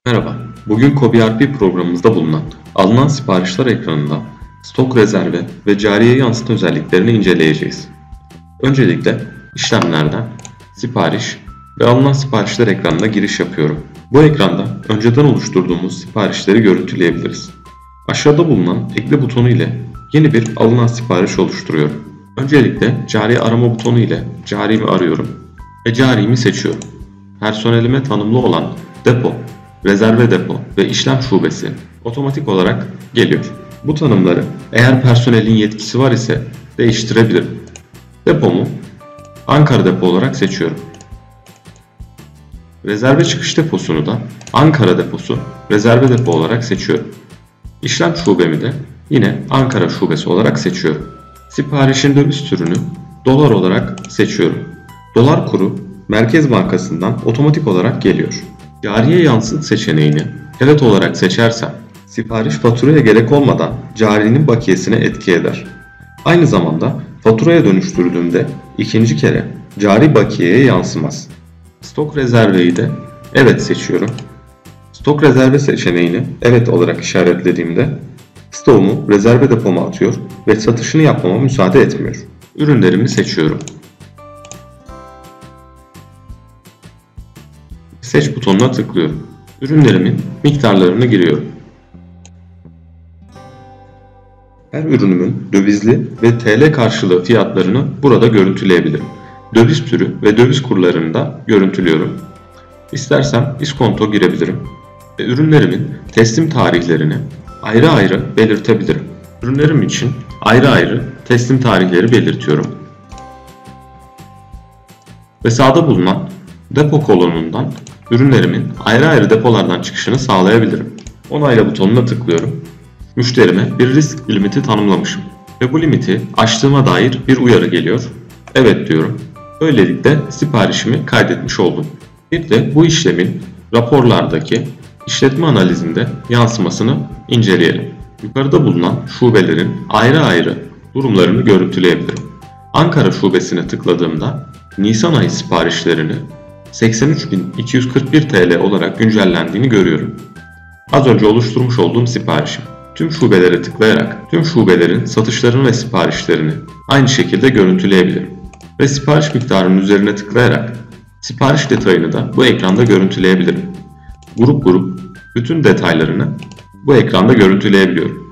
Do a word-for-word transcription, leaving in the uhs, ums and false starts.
Merhaba, bugün KobiRP programımızda bulunan alınan siparişler ekranında stok rezerve ve cariye yansıtma özelliklerini inceleyeceğiz. Öncelikle işlemlerden sipariş ve alınan siparişler ekranına giriş yapıyorum. Bu ekranda önceden oluşturduğumuz siparişleri görüntüleyebiliriz. Aşağıda bulunan ekle butonu ile yeni bir alınan sipariş oluşturuyorum. Öncelikle cari arama butonu ile carimi arıyorum ve carimi seçiyorum. Personelime tanımlı olan depo, rezerve depo ve işlem şubesi otomatik olarak geliyor. Bu tanımları eğer personelin yetkisi var ise değiştirebilirim. Depomu Ankara depo olarak seçiyorum. Rezerve çıkış deposunu da Ankara deposu, rezerve depo olarak seçiyorum. İşlem şubemi de yine Ankara şubesi olarak seçiyorum. Siparişin döviz türünü dolar olarak seçiyorum. Dolar kuru Merkez Bankası'ndan otomatik olarak geliyor. Cariye yansıt seçeneğini evet olarak seçersem sipariş faturaya gerek olmadan carinin bakiyesine etki eder. Aynı zamanda faturaya dönüştürdüğümde ikinci kere cari bakiyeye yansımaz. Stok rezerveyi de evet seçiyorum. Stok rezerve seçeneğini evet olarak işaretlediğimde stoğumu rezerve depoma atıyor ve satışını yapmama müsaade etmiyor. Ürünlerimi seçiyorum. Seç butonuna tıklıyorum. Ürünlerimin miktarlarını giriyorum. Her ürünümün dövizli ve T L karşılığı fiyatlarını burada görüntüleyebilirim. Döviz türü ve döviz kurlarını da görüntülüyorum. İstersem iskonto girebilirim ve ürünlerimin teslim tarihlerini ayrı ayrı belirtebilirim. Ürünlerim için ayrı ayrı teslim tarihleri belirtiyorum. Ve sağda bulunan depo kolonundan ürünlerimin ayrı ayrı depolardan çıkışını sağlayabilirim. Onayla butonuna tıklıyorum. Müşterime bir risk limiti tanımlamışım ve bu limiti aştığıma dair bir uyarı geliyor. Evet diyorum. Böylelikle siparişimi kaydetmiş oldum. Bir de bu işlemin raporlardaki işletme analizinde yansımasını inceleyelim. Yukarıda bulunan şubelerin ayrı ayrı durumlarını görüntüleyebilirim. Ankara şubesine tıkladığımda Nisan ayı siparişlerini seksen üç bin iki yüz kırk bir T L olarak güncellendiğini görüyorum. Az önce oluşturmuş olduğum siparişim. Tüm şubelere tıklayarak tüm şubelerin satışlarını ve siparişlerini aynı şekilde görüntüleyebilirim. Ve sipariş miktarının üzerine tıklayarak sipariş detayını da bu ekranda görüntüleyebilirim. Grup grup bütün detaylarını bu ekranda görüntüleyebiliyorum.